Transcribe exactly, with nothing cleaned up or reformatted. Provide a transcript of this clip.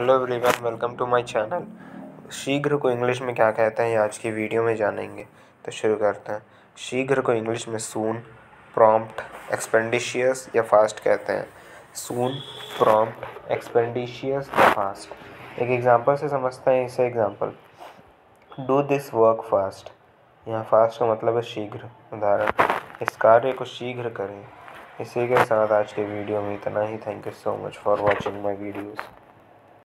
Hello everyone, welcome to my channel. शीघ्र को English में क्या कहते हैं ये आज की वीडियो में जानेंगे। तो शुरू करते हैं। शीघ्र को इंग्लिश में सून, प्रॉम्प्ट, एक्सपेंडिशियस या फास्ट कहते हैं। सून, प्रॉम्प्ट, एक्सपेंडिशियस या फास्ट। एक एग्जांपल से समझते हैं इसे। Example, do this work fast. यहाँ फास्ट का मतलब है शीघ्र। उदाहरण, इस कार्य को शीघ्र करें। इसी के साथ आज के वीडियो में इतना ही। Thank you so much for watching my videos.